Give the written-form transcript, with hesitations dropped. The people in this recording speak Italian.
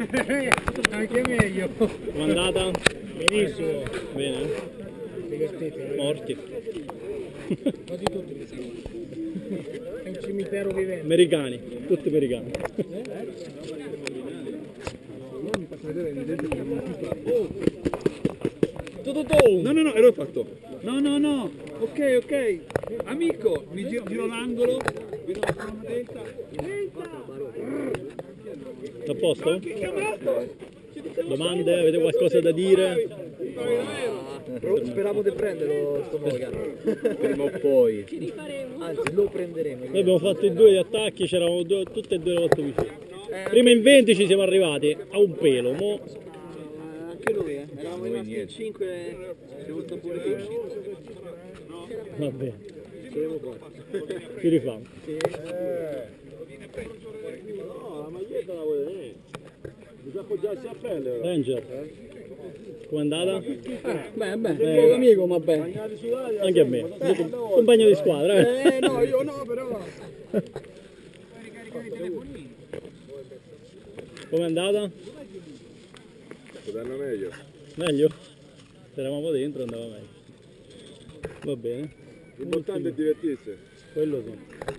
Anche meglio. Com'è andata? Benissimo. Bene? Morti. Quasi tutti. È un cimitero vivente. Americani, tutti americani. No, no, no, ero fatto. No, no, no. Ok, ok. Amico, mi giro l'angolo. Vedo la sua testa. A posto? Domande? Avete qualcosa da dire? Speravo di prenderlo sto Morgan. Prima o poi. Anzi, lo prenderemo. Noi abbiamo fatto i due attacchi, c'eravamo tutte e due le volte vicini. Prima in 20 ci siamo arrivati a un pelo, mo Anche lui, eravamo rimasti in 5, si è voluto pure che va bene. Ci rifamo. No, la maglietta la vuole lei. Bisogna appoggiarsi a pelle. Ranger, com'è andata? Beh, amico, ma bene. Bagnati sull'aria. Anche a me, compagno di squadra, eh? No, io no, però. Com'è andata? Potranno meglio. Meglio? Se eravamo dentro andava meglio. Va bene, L'importante è divertirsi. quello sì.